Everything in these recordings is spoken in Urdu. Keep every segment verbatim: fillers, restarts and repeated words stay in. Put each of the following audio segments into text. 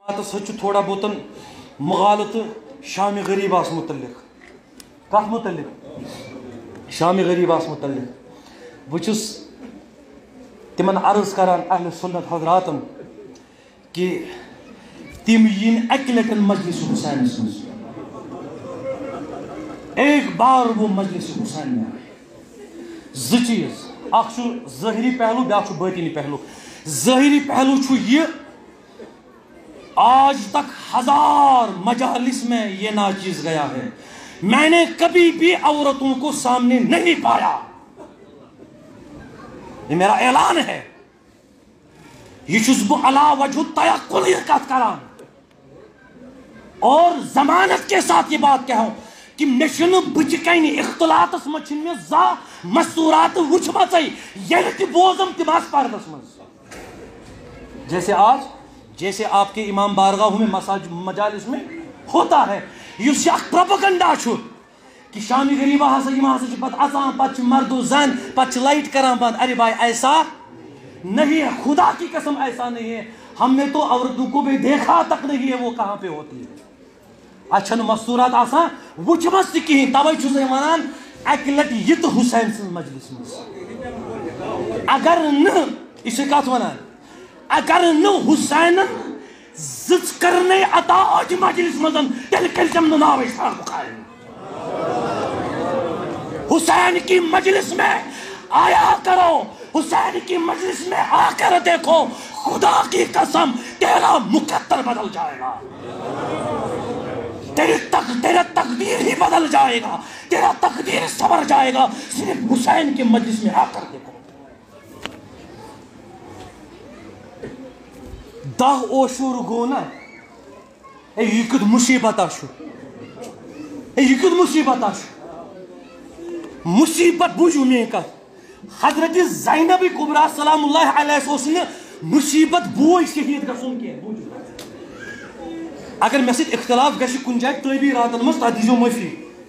سچ تھوڑا بہت مغالط شام غریب آس متعلق کت متعلق شام غریب آس متعلق بچس تمن عرض کران اہل سنت حضراتن کہ تم ین اکہ لٹن مجلس حسین مز ایک بار وہ مجلس حسین میں آئے ز چیز اخ ظاہری پہلو بیاکھ باطنی پہلو ظاہری پہلو یہ آج تک ہزار مجالس میں یہ ناچیز گیا ہے میں نے کبھی بھی عورتوں کو سامنے نہیں پایا یہ میرا اعلان ہے یہ چھس بہ علا وجہ تیقن یہ کت کران اور ضمانت کے ساتھ یہ بات کہوں کہ مشن بچ کن اختلاطس مچن میں زا مستورات وچمت یہ تہ بوزم تم آس پردس مز جیسے آج جیسے آپ کے امام بارگاہوں میں مساج مجالس میں ہوتا ہے یہ اخ پروپیگنڈا کہ شامی غریبہ ہسا یہ ہسا پتہ اژان پتہ مرد و زن پتہ لائٹ کران بند ارے بھائی ایسا نہیں ہے خدا کی قسم ایسا نہیں ہے ہم نے تو عورتوں کو بھی دیکھا تک نہیں ہے وہ کہاں پہ ہوتی ہے اچھا مستورات آسان وچمس تہ کہین توے چھس ونان اکہ لٹ یہ حسین سن مجلس مز اگر نہ یہ کت ونان اگر نہ حسین زچ کرنے عطا آج مجلس مزن تیل کرتم ناو اشتاق قائم حسین کی مجلس میں آیا کرو حسین کی مجلس میں آ کر دیکھو خدا کی قسم تیرا مقدر بدل جائے گا تیری تق تیرا تقدیر ہی بدل جائے گا تیرا تقدیر سنور جائے گا صرف حسین کی مجلس میں آ کر دیکھو دہ اوشور گو نا یہ کت مصیبت یہ کت مصیبت مصیبت بوجھو میری کت حضرت زینب کبریٰ سلام اللہ علیہ اس نے مصیبت بوئی شہید گژھُن کینٛہہ بوٗزِو اگر مےٚ سۭتۍ اختلاف گژھِ کُنہِ جایہِ تعبیٖراتن منٛز تتھ دیٖزیو معٲفی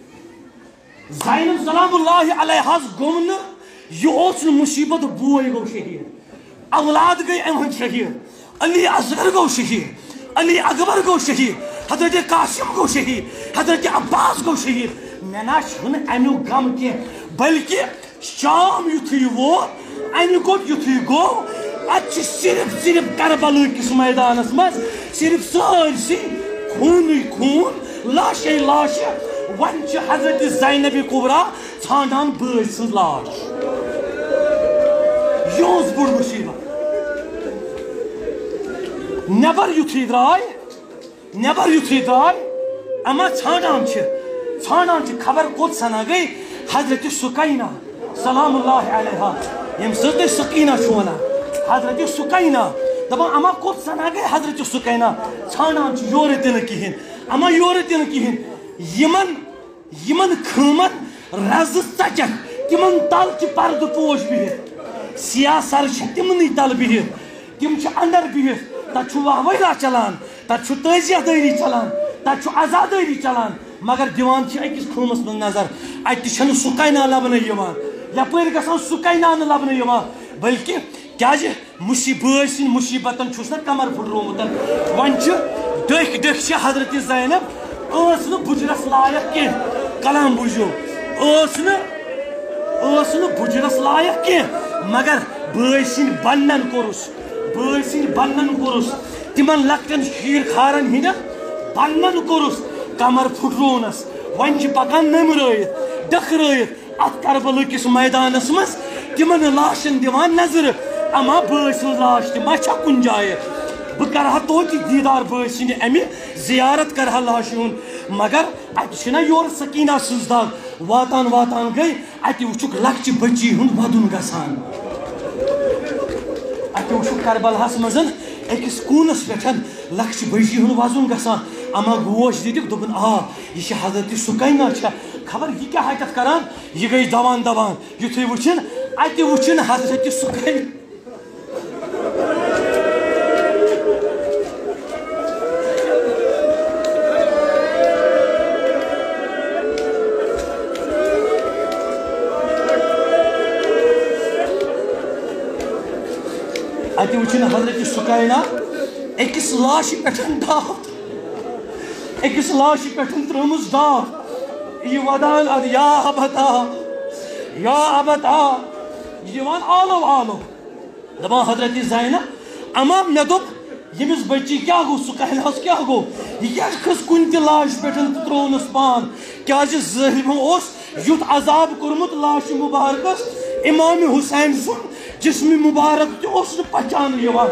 زینب سلام اللہ علیہ گوٚو نہٕ یہِ اوس نہٕ مصیبت بوے گوٚو شہید اولاد گٔے امہِ ہٕنٛدۍ شہید علی اصغر گو شہید علی اکبر گو شہید حضرت قاسم گو شہید حضرت عباس گو شہید میں نا چھن امیو غم کی بلکہ شام یتھی ووت امہ گوٹ یتھی گو ات صرف صرف کربلا کس میدانس مز صرف سارسی خون خون لاشے لاش ون حضرت زینب کبریٰ ژھانڈان بٲے سٕنٛز لاش یہ اوس بوٚڑ مصیبت نیبر یتھی درائے نیبر یتھی درائے اما ژھانڈان ژھانڈان خبر کوت سنا گئی حضرت سکینہ سلام اللہ علیہ یم سۭتۍ تُہۍ سکینہ چھو ونان حضرت سکینہ دپان اما کوت سنا گئی حضرت سکینہ ژھانڈان یورٕ تہِ نہٕ کِہیٖنۍ اما یورٕ تہِ نہٕ کِہیٖنۍ یمن یمن خۭمن رزٕ ژچکھ تمن تل چھِ پردٕ پوش بِہِتھ سیاہ سر چھِ تمنٕے تل بِہِتھ تم چھِ اندر بِہِتھ تت واہ چلان تت تزیہ داری چلان تت عزاداری چلان مگر دیوان اکس خومس من نظر اتہ سکینہ لبنہ یپر گژھان سکینہ لبنہ بلکہ کیا بٲے سٕنٛدۍ مصیبتن چھُس نا کمر پھٹرومت ون ڈٔکھۍ ڈٔکھۍ حضرت زینب ٲس نہٕ بُجرس لایق کینٛہہ کلام بوٗزِو ٲس نہٕ ٲس نہٕ بُجرس لایق کینٛہہ مگر بٲے سٕنٛدۍ بنن کوٚرُس بٲے سٕنٛدۍ بنن کوٚرُس تمن لۄکٹٮ۪ن شیٖر کھارن ہٕنٛدٮ۪ن بنن کوٚرُس کمر پھٹرونس وۄنۍ چھِ پکان نٔمرٲیِتھ ڈٔکھرٲیِتھ اتھ کربلہٕ کِس میدانس منٛز تمن لاشن دِوان نظرٕ اما بٲے سٕنٛز لاش تہِ ما چھےٚ کُنہِ جایہِ بہٕ کرٕ ہا توتہِ دیٖدار بٲے سٕنٛدِ امہِ زیارت کرٕ ہا لاشہِ ہُنٛد مگر اتہِ چھِنہ یورٕ سکینہ سٕنٛز دگ واتان واتان گٔے اتہِ وٕچھُکھ لۄکچہِ بچی ہُنٛد ودُن گژھان اتہِ وٕچھُکھ کربلاہس منٛز أکِس کوٗنس پٮ۪ٹھ لۄکچہِ بچی ہُنٛد وزُن گژھان اما گوش دِتِکھ دوٚپُن آ یہِ چھِ حضرت سکینہ چھےٚ خبر یہِ کیٛاہ اتٮ۪تھ کران یہِ گٔے دوان دوان یُتھُے وٕچھِن اتہِ وٕچھِن حضرت سکینہ اتہِ وٕچھِن حضرت سکینہ أكس لاش پٮ۪ٹھ داو أکس لاش پٮ۪ٹھ ترٲومٕژ داو یہِ وَدان اَدٕ یا ابتا یا ابتا یِوان آلو آلو دَپان حضرت زینب اما مےٚ دوٚپ ییٚمِس بٔچی کیٛاہ گوٚو سُہ کہلہس کیٛاہ گوٚو یہِ کیٛازِ کھٔژ کُنہِ تہِ لاش پٮ۪ٹھ تہٕ ترٛوونَس پان کیٛازِ ظٲہِرَن اوس یُتھ عذاب کوٚرمُت لاشہِ مُبارکَس اِمامِ حُسین سُنٛد جسمِ مُبارک تہِ اوس نہٕ پہچانہٕ یِوان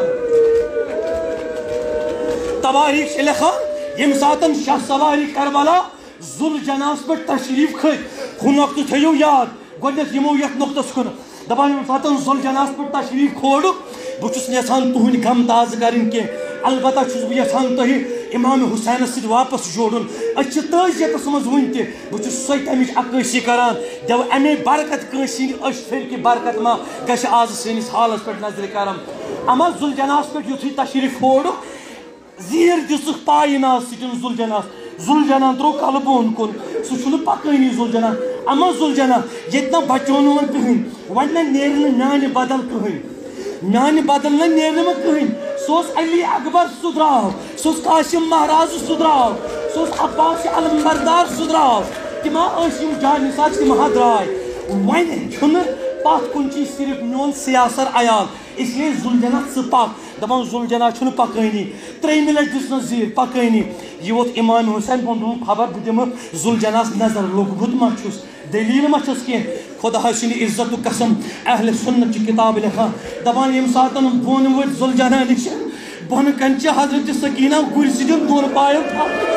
تواریٖخ چھِ لیکھان ییٚمہِ ساتہٕ شاہ سواری کربلا ذوالجناحَس پٮ۪ٹھ تشریٖف کھٔتۍ ہُہ نۄقطہٕ تھٲیِو یاد گۄڈنٮ۪تھ یِمو یَتھ نۄقطَس کُن دَپان ییٚمہِ ساتہٕ ذوالجناحَس پٮ۪ٹھ تشریٖف کھولُکھ بہٕ چھُس یژھان تُہٕنٛدۍ غم تازٕ کَرٕنۍ کینٛہہ البتہ چھُس بہٕ یژھان تۄہہِ اِمامِ حُسینَس سۭتۍ واپس جوڑُن أسۍ چھِ تعزیتَس منٛز وٕنہِ تہِ بہٕ چھُس سۄ تہِ اَمِچ عکٲسی کران دَپہٕ اَمے برکت کٲنٛسہِ ہِنٛدِ أچھ پھِرِ کہِ برکت ما گژھِ آز سٲنِس حالَس پٮ۪ٹھ نظرِ کرم اما ذوالجناحَس پٮ۪ٹھ یُتھُے تشریٖف کھولُکھ زیٖر دِژٕکھ پایِناز سۭتۍ ذوالجناحَس ذوالجناح ترٛوو کَلہٕ بۄن کُن سُہ چھُنہٕ پَکٲنی ذوالجناح اما ذوالجناح ییٚتہِ نہ بچوو وۄنۍ کٕہٕنۍ وۄنۍ نہ نیرِ نہٕ میانہِ بدل کٕہٕنۍ میانہِ بدل نہ نیرِ نہٕ وۄنۍ کٕہٕنۍ سُہ اوس علی اکبر سُہ درٛاو سُہ اوس قاسم مہراز سُہ درٛاو سُہ اوس عباس علمبردار سُہ درٛاو تِم ہا ٲسۍ یِم جاے نِثار تِم ہا درٛاے وۄنۍ چھُنہٕ پتھ کُن چھُے صرف میون سیاسر عیال اسلیے ذوالجناح ژٕ پکھ دَپان ذوالجناح چھُنہٕ پکٲنی ترٛیٚیمہِ لٹہِ دِژنَس زیٖر پکٲنی یہِ ووت اِمامِ حُسین بۄن دوٚپُن خبر بہٕ دِمہٕ ذوالجناحَس نظر لوٚگمُت ما چھُس دٔلیٖل ما چھَس کینٛہہ خۄدا سٕنٛدِ عزتُک قسم اہلِ سُنت چھِ کِتاب لیکھان دَپان ییٚمہِ ساتہٕ بۄن ؤتھۍ ذوالجناح نِش بۄنہٕ کَنہِ چھِ حضرت سکیٖنہ گُرۍ سۭتۍ دۄن پایَن تھاوان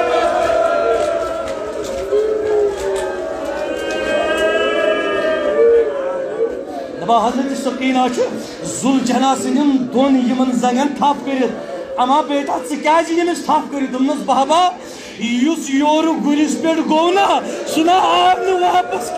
دَپان حضرت سکیٖنہ چھُ ذوالجناح سٕنٛدٮ۪ن دۄن یِمن زنٛگن تھپھ کٔرِتھ اما بیٹا ژٕ کیٛازِ ییٚمِس تھپھ کٔرِتھ دوٚپنَس بابا یُس یورٕ گُرِس پٮ۪ٹھ گوٚو نا سُہ نہ آو نہٕ واپس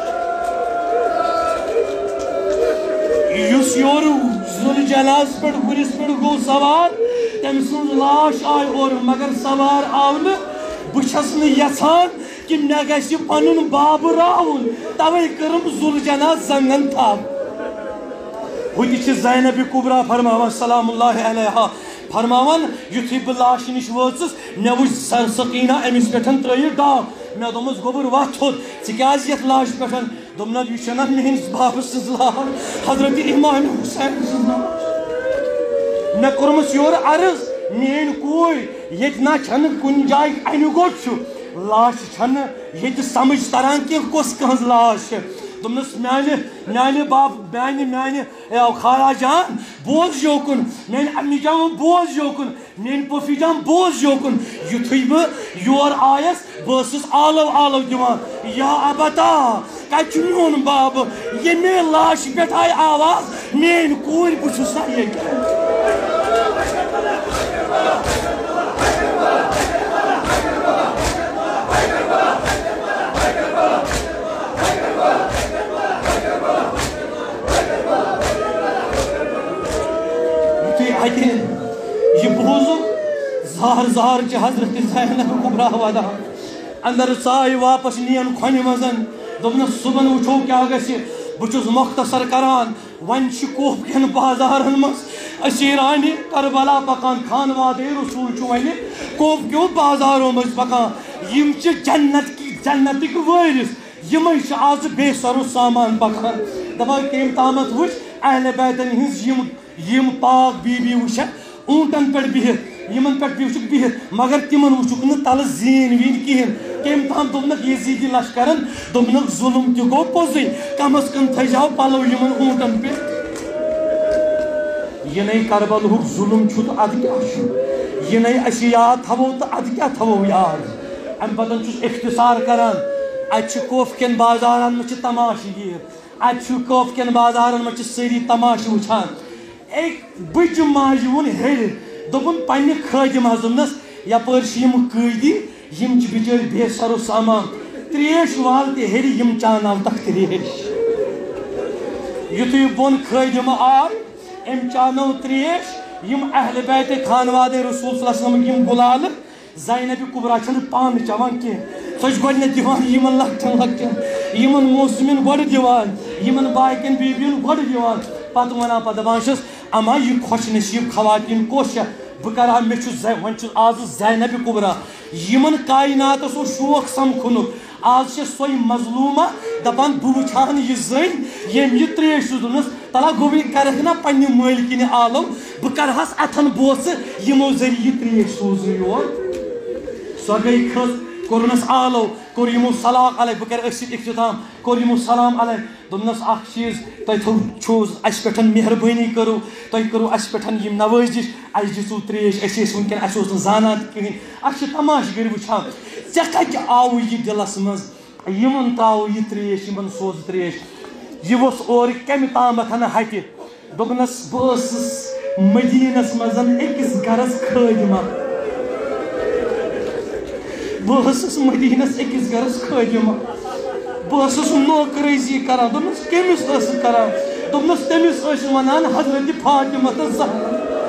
یُس یورٕ ذوالجناحَس پٮ۪ٹھ گُرِس پٮ۪ٹھ گوٚو سوار تٔمۍ سٕنٛز لاش آے اورٕ مگر سوار آو نہٕ بہٕ چھَس نہٕ یژھان کہِ مےٚ گژھِ پنُن بابہٕ راوُن تَوَے کٔرٕم ذوالجناح زنٛگن تھپھ ہُہ تہِ چھِ زینبِ کُبرا فرماوان سلام اللہ علیہا فرماوان یُتھُے بہٕ لاشہِ نِش وٲژٕس مےٚ وٕچھ سکیٖنہ أمِس پٮ۪ٹھ ترٛٲیِتھ ڈاو مےٚ دوٚپمَس گوٚبُر وَتھ تھوٚد ژٕ کیٛازِ یَتھ لاشہِ پٮ۪ٹھ دوٚپنَس یہِ چھَنہ میٛٲنِس بابہٕ سٕنٛز لاش حضرت اِمامِ حُسین سٕنٛز لاش مےٚ کوٚرمَس یورٕ عرض میٛٲنۍ کوٗر ییٚتہِ نہ چھَنہٕ کُنہِ جایہِ اَنہِ گوٚٹ چھُ لاشہِ چھَنہٕ ییٚتہِ سمجھ تران کینٛہہ کۄس کٕہٕنٛز لاش چھِ دوٚپنَس میٛانہِ میٛانہِ باب میٛانہِ میٛانہِ خالا جان بوز یوکُن میٛانہِ امی جان بوز یوکُن میٛٲنۍ پوٚفی جان بوز یوکُن یُتھُے بہٕ یور آیَس بہٕ ٲسٕس آلو آلو دِوان یا ابتا کَتہِ چھُ میون بابہٕ ییٚمے لاشہِ پٮ۪ٹھ آیہِ آواز میٛٲنۍ کوٗرۍ بہٕ چھُس نہ ییٚتہِ اَتہِ یہِ بوٗزُکھ زار زار چھِ حضرت زینب کُبرا وَدان اندر ژاے واپس نِیَن کھۄنہِ منٛز دوٚپنَس صُبحن وٕچھو کیٛاہ گژھِ بہٕ چھُس مۄختصر کران وۄنۍ چھِ کوپ کٮ۪ن بازارن منٛز أسیٖرانہِ کربلا پکان خانوادے رسوٗل چھُ وۄنۍ کوپ کیو بازارو منٛز پکان یِم چھِ جنت کی جنتٕکۍ وٲرِث یِمے چھِ آز بے سرو سامان پکان دپان کٔمۍ تامتھ وٕچھ اہلِ بیتن ہِنٛز یِم یِم پاک بیبی وٕچھکھ اوٗنٛٹن پٮ۪ٹھ بِہِتھ یِمن پٮ۪ٹھ وٕچھُکھ بِہِتھ مگر تِمن وٕچھُکھ نہٕ تلہٕ زیٖن ویٖن کِہیٖنۍ کٔمۍ تام دوٚپنکھ یزیٖدی لشکرن دوٚپنکھ ظُلم تہِ گوٚو پوٚزُے کم از کم تھٲیزیو پلو یِمن اوٗنٛٹن پٮ۪ٹھ یِنَے کربلہُک ظُلم چھُ تہٕ اَدٕ کیٛاہ چھُ یِنَے أسۍ یاد تھاوو تہٕ اَدٕ کیٛاہ تھاوو یاد اَمہِ پتہٕ چھُس اختصار کران اَتہِ چھِ کوف کٮ۪ن بازارن منٛز چھِ تماشہٕ گیٖر اَتہِ چھُ کوف کٮ۪ن بازارن منٛز چھِ سٲری تماشہٕ وٕچھان اے بٕچہِ ماجہِ ووٚن ہیٚرِ دوٚپُن پننہِ خٲدِمس دوٚپنس یپٲرۍ چھِ یِم قٲدی یِم چھِ بِچٲرۍ بے سرو سامان ترٛیش وال تہِ ہیٚرِ یِم چاناوتکھ ترٛیش یُتھُے بۄن خٲدِمہٕ آے أمۍ چانٲو ترٛیش یِم اہلِ بیتِ خانوادے رسوٗل صلی اللہ علیہ وسلمٕکۍ یِم غُلالہٕ زینبِ کُبرا چھَنہٕ پانہٕ چٮ۪وان کینٛہہ سۄ چھِ گۄڈنٮ۪تھ دِوان یِمن لۄکٹٮ۪ن لۄکٹٮ۪ن یِمن موسمٮ۪ن گۄڈٕ دِوان یِمن باقین بیبین گۄڈٕ دِوان پتہٕ وَنان پتہٕ دَپان چھِس اما یہِ خۄش نصیٖب خواتیٖن کۄس چھےٚ بکرا میں ون آز زینب کبرا یمن کائنات سو شوق سمکھن آج سوئی مظلومہ دپان بہ وچھان یہ زن یم یہ تریش دس تلا گوی کرک نا پنہ مالکن عالم بہ کرہس اتھن بوس یمو ذریعہ یہ تریش سوز یور سو گئی کھس کورنس آلو کور یمو سلام علیہ بہ کر اس اختتام کور یمو سلام علیہ دپنس اخ چیز تہ چھوز اس پٹھن مہربانی کرو تہ کرو اس پٹھن یم نوازش اس دسو تریش اس اس ونکن اس اوس زانان کہین اچ تماش گر وچھان ژے کتہِ آو یہ دلس مز یمن تراو یہ تریش یمن سوز تریش یہ وس اور کمہ تامتھ ہٹہ دوپنس بہ ٲسٕس مدینس مز أکِس گرس خٲدمہ بہ ٲسٕس مدینس أکِس گرس خٲدمہ بہ ٲسٕس نوکرٲزی کران دوپنس کٔمِس ٲسٕکھ کران دوپنس تٔمِس ٲسۍ ونان حضرت فاطمہ تہٕ زہرا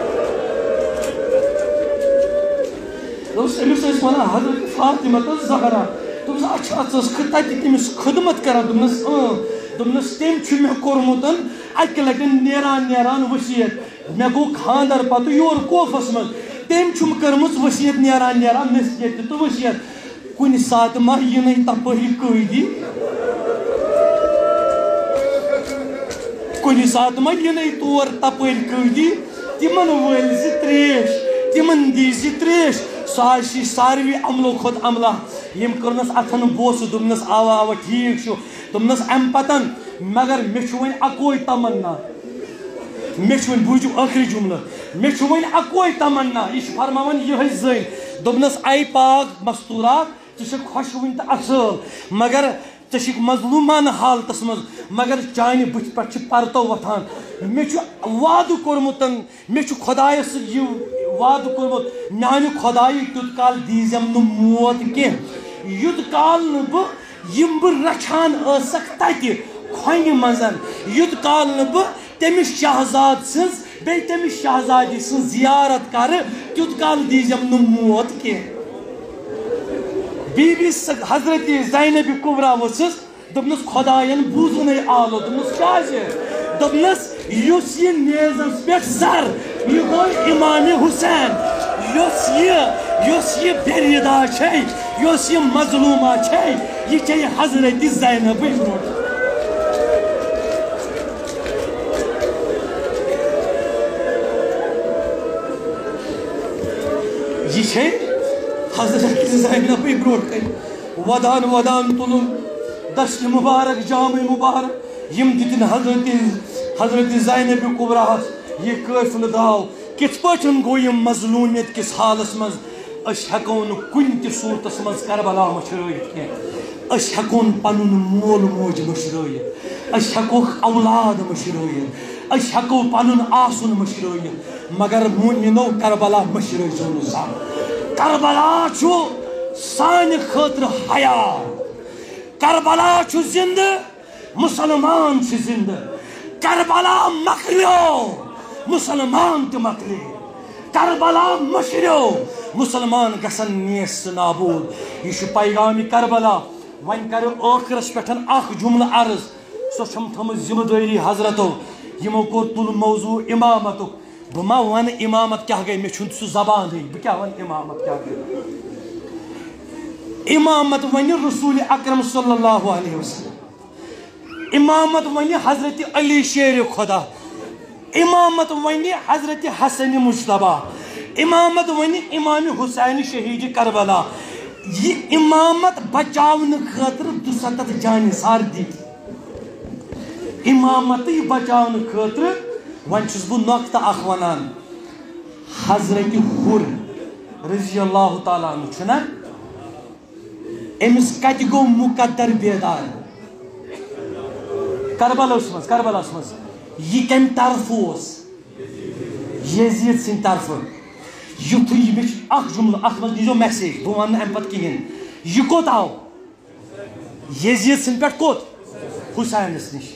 دوپنس أمِس ٲسۍ ونان حضرت فاطمہ تہٕ زہرا دوپنس اچھا ژٕ ٲسکھٕ تتہِ تٔمِس خدمت کران دوپنس اۭں دوپنس تٔمۍ چھُ مےٚ کوٚرمُت اکہِ لٹہِ نیران نیران ؤصیت مےٚ گوٚو خاندر پتہٕ یور کوفس منٛز تٔمۍ چھُم کٔرمٕژ ؤصیت نیران نیران نصیحت تہِ تہٕ ؤصیت کُنہِ ساتہٕ ما یِنَے تپٲری قٲدی کُنہِ ساتہٕ ما یِنَے تور تپٲرۍ قٲدی تِمن وٲلۍ زِ تریش تِمن دی زِ تریش سُہ حظ چھِ ساروی عملو کھۄتہٕ عملہ ییٚمۍ کٔرنَس اَتھن بوسہٕ دوٚپنَس اوا اوا ٹھیٖک چھُ دوٚپنَس اَمہِ پتہٕ مگر مےٚ چھُ وۄنۍ اَکوے تمنا مےٚ چھُ وۄنۍ بوٗزِو ٲخری جملہٕ مےٚ چھُ وۄنۍ اَکوے تمنا یہِ چھُ فرماوان یِہٕے زٔنۍ دوٚپنَس اے پاک مستوٗرات ژٕ چھَکھ خۄشوٕنۍ تہٕ اصٕل مگر ژےٚ چھِکھ مظلوٗمانہٕ حالتس منٛز مگر چانہِ بٕتھِ پٮ۪ٹھ چھِ پرتو وۄتھان مےٚ چھُ وعدٕ کوٚرمُت مےٚ چھُ خۄدایس سۭتۍ یہِ وعدٕ کوٚرمُت میانہِ خۄدایہِ تیُت کال دیٖزٮ۪م نہٕ موت کینٛہہ یُت کال نہٕ بہٕ یِم بہٕ رچھان ٲسکھ تتہِ کھۄنہِ منٛز یُت کال نہٕ بہٕ تٔمِس شہزاد سٕنٛز بیٚیہِ تٔمِس شہزادی سٕنٛز زیارت کرٕ تیُت کال دیٖزٮ۪م نہٕ موت کینٛہہ بی بی حضرت زینب کبرا ؤژھٕس دوٚپنَس خۄداین بوٗزُنَے آلو دوٚپنَس کیٛازِ دوٚپنَس یُس یہِ نیزَس پٮ۪ٹھ سر یہِ گوٚو اِمامِ حُسین یۄس یہِ یۄس یہِ بِریٖدا چھے یۄس یہِ مظلوٗما چھے یہِ چھے حضرت زینبٕے برونٛٹھ یہ چھے حضرت زینبٕے برونٛٹھ کَنہِ ودان ودان تُلُن دشت مبارک جامع مبارک یم دِتِن حضرت حضرت زینب کبراہس یہ قٲفلہٕ داو کِتھ پٲٹھۍ گوٚو یِم مظلوٗمیت کِس حالس منٛز أسۍ ہٮ۪کو نہٕ کُنہِ تہِ صوٗرتس منٛز کربلا مٔشرٲیِتھ کینٛہہ أسۍ ہٮ۪کون پنُن مول موج مٔشرٲیِتھ أسۍ ہٮ۪کوکھ اولاد مٔشرٲیِتھ أسۍ ہٮ۪کو پنُن آسُن مٔشرٲیِتھ مگر موٗمِنو کربلا مٔشرٲیزیو نہٕ زانٛہہ کربلا چھُ سانہِ خٲطرٕ حیا کربلا چھُ زندٕ مسلمان چھِ زندٕ کربلا مۄکلیو مسلمان تہِ مۄکلے کربلا مٔشریو مسلمان گژھن نیس نابوٗد یہِ چھُ پیغامِ کربلا وۄنۍ کرو ٲخرس پٮ۪ٹھ اکھ جملہٕ عرض سۄ چھم تھٲمٕژ ذمہٕ دٲری حضرتو یِمو کوٚر تُل موضوٗع اِمامتُک بہٕ ما ونہٕ اِمامت کیٛاہ گٔے مےٚ چھُنہٕ سُہ زبانٕے بہٕ کیٛاہ ونہٕ اِمامت کیٛاہ گٔے اِمامت ونہِ رسوٗلِ اکرم صلی اللہ علیہ وسلم اِمامت ونہِ حضرت علی شیرِ خۄدا اِمامت ونہِ حضرت حسن مجتبیٰ اِمامت ونہِ امامِ حُسین شہیٖدِ کربلا یہِ اِمامت بچاونہٕ خٲطرٕ دُسَتتھ جانہِ سار دِتۍ اِمامتٕے بچاونہٕ خٲطرٕ وۄنۍ چھُس بہٕ نۄقطہٕ اکھ ونان حضرت حُر رضی اللہ تعالیٰ عنہ چھُنہ أمِس کتہِ گوٚو مُقدر بیدار کربلاہس منٛز کربلاہس منٛز یہِ کمہِ طرفہٕ اوس یزیٖد سٕنٛدِ طرفہٕ یُتھُے مےٚ چھُ اکھ جملہٕ اتھ منٛز دیٖزیو میسیج بہٕ ونہٕ نہٕ امہِ پتہٕ کِہیٖنۍ یہِ کوٚت آو یزیٖد سٕنٛدِ پٮ۪ٹھ کوٚت حُسینس نِش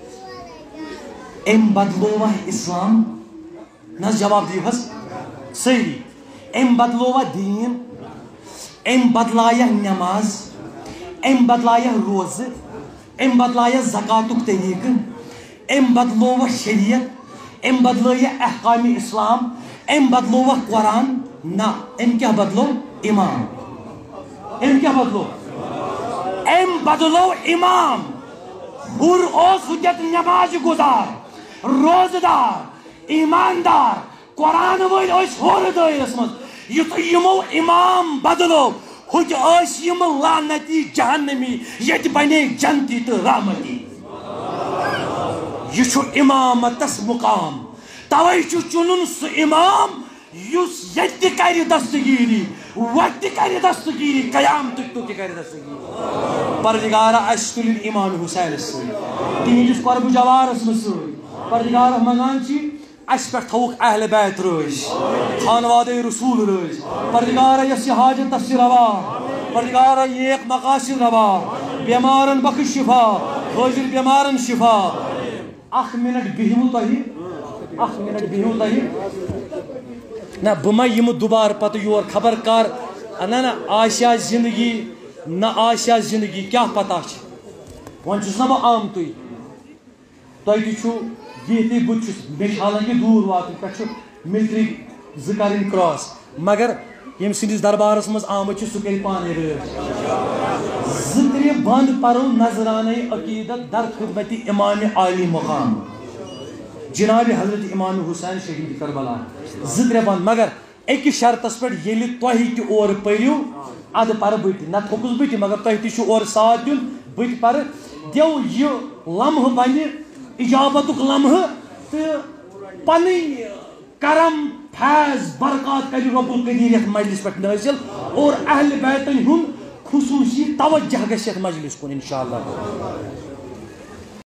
أمۍ بدلووا اسلام نہ حظ جواب دِیِو حظ سٲری أمۍ بدلووا دیٖن أمۍ بدلایا نٮ۪ماز أمۍ بدلایا روزٕ أمۍ بدلایا زکاتُک طریٖقہٕ أمۍ بدلووا شریعت أمۍ بدلٲیا احکامِ اسلام ام بدلو وہ قرآن نہ ام کیا بدلو امام ام کیا بدلو ام بدلو امام ہر اوس حجت نماز گزار روزدار ایماندار قرآن ول اس ہور دائرس مز یت یمو امام بدلو حج اس یم لعنتی جہنمی یت بنے جنتی تو رحمتی یہ چھو امامتس مقام توے چھو چنن سہ امام یس یت کر دستگیری وت کر دستگیری قیامت تو کر دستگیری پروردگارہ اس تل امام حسین سی تہندس قرب جوارس مز سی پروردگارہ منگان چھ اس پہ تھوک اہل بیت روز خانواد رسول روز پروردگارہ یس حاجت تس روا پروردگارہ ایک مقاصد روا بیمارن بخش شفا حاضر بیمارن شفا اخ منٹ بہو تھی اخ منٹ بہو تھی نہ بہ یم دوبارہ پتہ یور خبر کر نہ نہ آسیا زندگی نہ آسیا زندگی کیا پتہ ون چھس نا بہ آمتُے تۄہہِ تہِ چھُو یِتھٕے بہٕ چھُس مےٚ چھُ حالانکہِ دوٗر واتُن پٮ۪ٹھ چھُ مِلٹرٛی زٕ کَرٕنۍ کرٛاس مگر ییٚمہِ سٕنٛدِس دربارس منٛز آمٕتۍ چھِ سُہ کَرِ پانے رٲچھ زٕ ترٛےٚ بنٛد پرو نظرانَے عقیٖدت در خدمتِ امامِ عالی مقام جناب حضرت امام حسین شہید کربلا زٕ ترٛےٚ بنٛد مگر أکِس شرطس پٮ۪ٹھ ییٚلہِ تۄہہِ تہِ اورٕ پٔرِو اَدٕ پرٕ بہٕ تہِ نتہٕ ہیوٚکُس بہٕ تہِ مگر تۄہہِ تہِ چھُو اورٕ ساتھ دیُن بہٕ تہِ پرٕ دِیو یہِ لمحہٕ بنہِ اجابتُک لمحہٕ تہٕ پنٕنۍ کرم فیض برکات کرِ رب القدیٖر یتھ مجلس پٮ۪ٹھ نٲزِل اور اہل بیتن ہُنٛد خصوٗصی توجہ گژھِ یتھ مجلس کُن انشاء اللہ